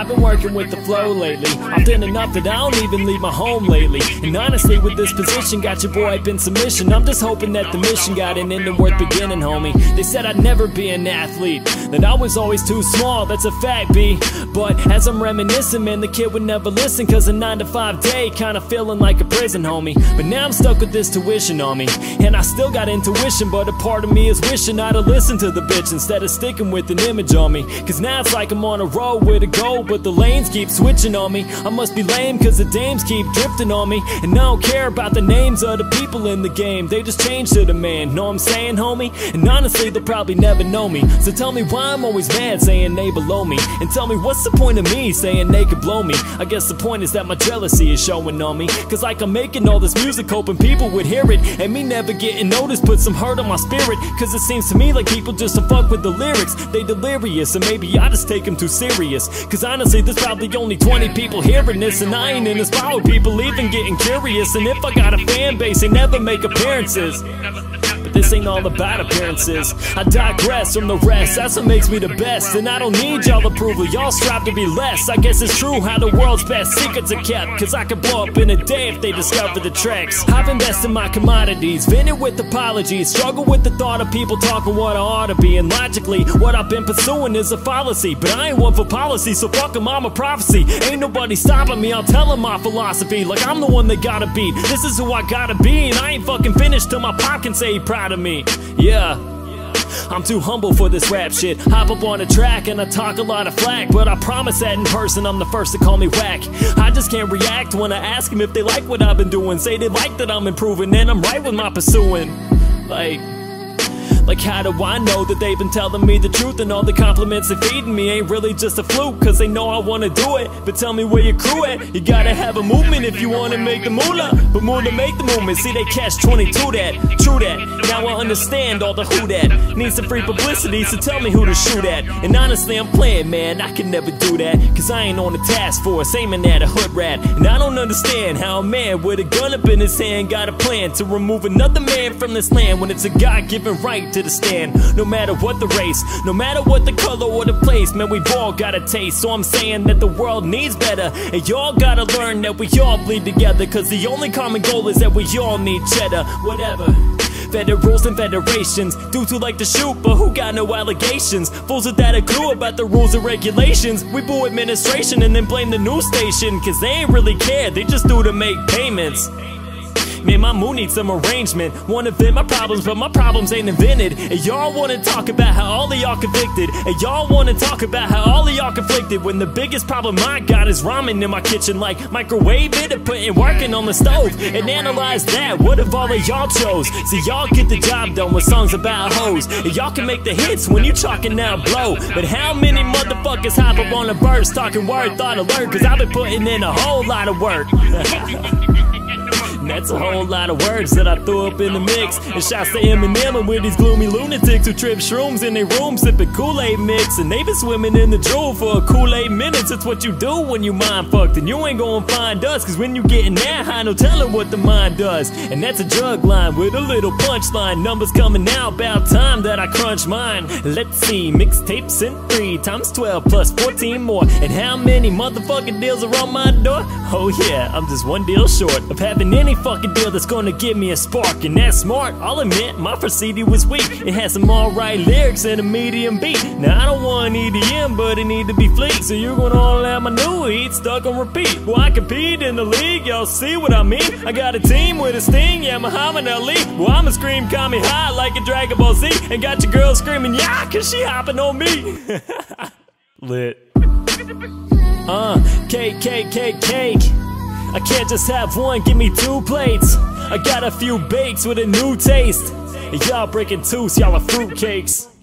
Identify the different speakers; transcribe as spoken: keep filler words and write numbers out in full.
Speaker 1: I've been working with the flow lately, often enough that I don't even leave my home lately. And honestly, with this position, got your boy up in submission. I'm just hoping that the mission got an ending worth beginning, homie. They said I'd never be an athlete, that I was always too small, that's a fact, B. But as I'm reminiscing, man, the kid would never listen, cause a nine to five day kinda feeling like a prison, homie. But now I'm stuck with this tuition on me, and I still got intuition, but a part of me is wishing I'd have listened to the bitch instead of sticking with an image on me. Cause now it's like I'm on a road with a goal, but the lanes keep switching on me. I must be lame cause the dames keep drifting on me, and I don't care about the names of the people in the game, they just change to the man, know what I'm saying, homie? And honestly, they'll probably never know me, so tell me why I'm always mad saying they below me, and tell me what's the point of me saying they could blow me. I guess the point is that my jealousy is showing on me, cause like I'm making all this music hoping people would hear it, and me never getting noticed put some hurt on my spirit. Cause it seems to me like people just don't fuck with the lyrics, they delirious, and maybe I just take them too serious. Cause honestly, there's probably only twenty people hearing this, and I ain't in this power, people even getting curious. And if I got a fan base, they never make appearances, but this ain't all about appearances. I digress from the rest, that's what makes me the best, and I don't need y'all approval, y'all strive to be less. I guess it's true how the world's best secrets are kept, cause I could blow up in a day if they discover the tracks. I've invested my commodities, vented with apologies, struggle with the thought of people talking what I ought to be, and logically what I've been pursuing is a fallacy. But I ain't one for policy, so fuck 'em, I'm a prophecy. Ain't nobody stopping me, I'll tell them my philosophy, like I'm the one they gotta beat. This is who I gotta be, and I ain't fucking finished till my pop can say he proud of me. Yeah, I'm too humble for this rap shit. Hop up on a track and I talk a lot of flack, but I promise that in person I'm the first to call me whack. I just can't react when I ask them if they like what I've been doing. Say they like that I'm improving, and I'm right with my pursuing. Like Like how do I know that they've been telling me the truth, and all the compliments they're feeding me ain't really just a fluke, cause they know I wanna do it. But tell me where your crew at, you gotta have a movement if you wanna make the moolah, but moolah make the movement. See, they catch twenty-two that, true that, now I understand all the who that. Need some free publicity, so tell me who to shoot at. And honestly, I'm playing, man, I can never do that, cause I ain't on the task force aiming at a hood rat. And I don't understand how a man with a gun up in his hand got a plan to remove another man from this land, when it's a God-given right to the stand. No matter what the race, no matter what the color or the place, man, we've all got a taste. So I'm saying that the world needs better, and y'all gotta learn that we all bleed together, cause the only common goal is that we all need cheddar. Whatever. Federals and federations, dudes who like to shoot but who got no allegations, fools without a clue about the rules and regulations. We boo administration and then blame the news station, cause they ain't really care, they just do to make payments. Man, my mood needs some arrangement. Wanna vent my problems, but my problems ain't invented. And y'all wanna talk about how all of y'all convicted, and y'all wanna talk about how all of y'all conflicted, when the biggest problem I got is ramen in my kitchen. Like microwave it and putting working on the stove. And analyze that, what if all of y'all chose? See, y'all get the job done with songs about hoes, and y'all can make the hits when you chalking out blow. But how many motherfuckers hop up on a verse talking word thought alert, cause I've been putting in a whole lot of work. That's a whole lot of words that I threw up in the mix. And shouts to Eminem and with these gloomy lunatics who trip shrooms in their room sipping Kool-Aid mix, and they been swimming in the drool for a Kool-Aid minutes. It's what you do when you mind fucked, and you ain't gonna find us, cause when you getting that high, no telling what the mind does. And that's a drug line with a little punchline. Numbers coming out, about time that I crunch mine. Let's see, mixtapes in three times twelve plus fourteen more. And how many motherfucking deals are on my door? Oh yeah, I'm just one deal short of having any fucking deal that's gonna give me a spark. And that's smart, I'll admit, my first C D was weak. It had some alright lyrics and a medium beat. Now I don't want E D M, but it need to be fleek, so you're gonna all have my new heat stuck on repeat. Well, I compete in the league, y'all see what I mean? I got a team with a sting, yeah, Muhammad Ali. Well, I'ma scream Kami high like a Dragon Ball Z, and got your girl screaming yeah, cause she hopping on me. Lit. Uh, cake, cake, cake, cake. I can't just have one, give me two plates. I got a few bakes with a new taste, and y'all breaking tooth, y'all are fruitcakes.